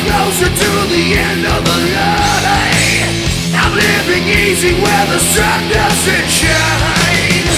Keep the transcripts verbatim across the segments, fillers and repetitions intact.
closer to the end of the line. I'm living easy where the sun doesn't shine.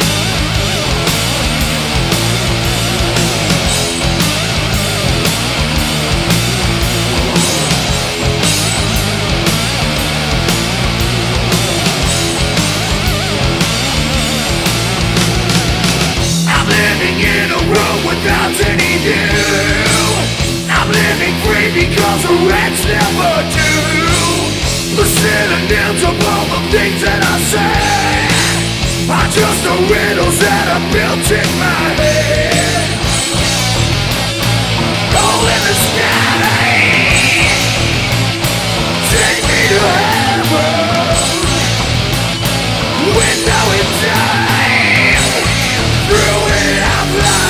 I'm living in a room without any view. I'm living free because the rents never do. The synonyms of all the things that I say are just the riddles that are built in my head. Hole in the sky, take me to heaven. Window in time, through it I'm blind.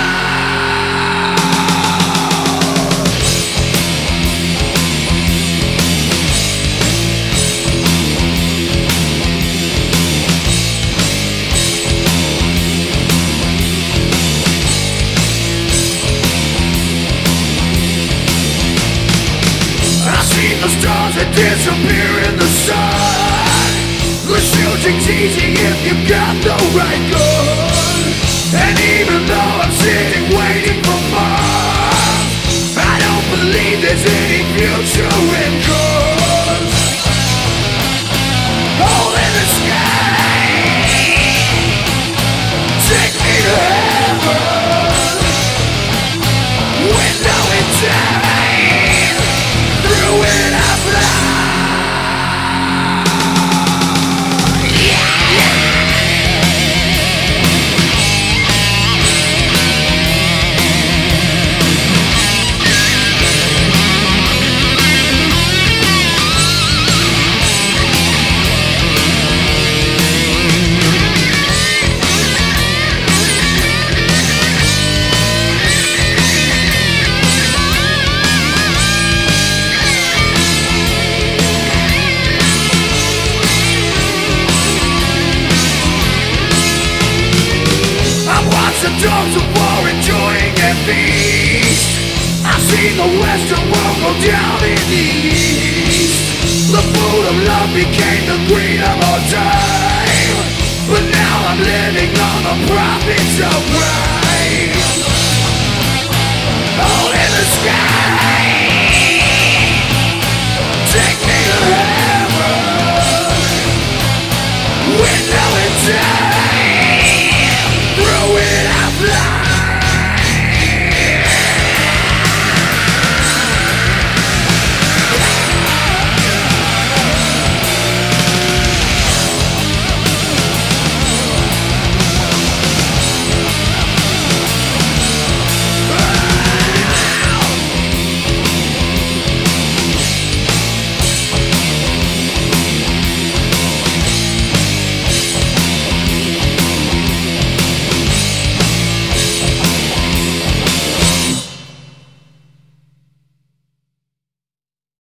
The stars that disappear in the sun. The shooting's easy if you've got the right gun. And even though I'm sitting waiting for Mars, I don't believe there's any future in cars. Hole in the sky, take me to heaven. Window in time, through it I fly. The dogs of war enjoying their feast. I've seen the western world go down in the east. The food of love became the greed of our time. But now I'm living on the profits of crime. Hole in the sky,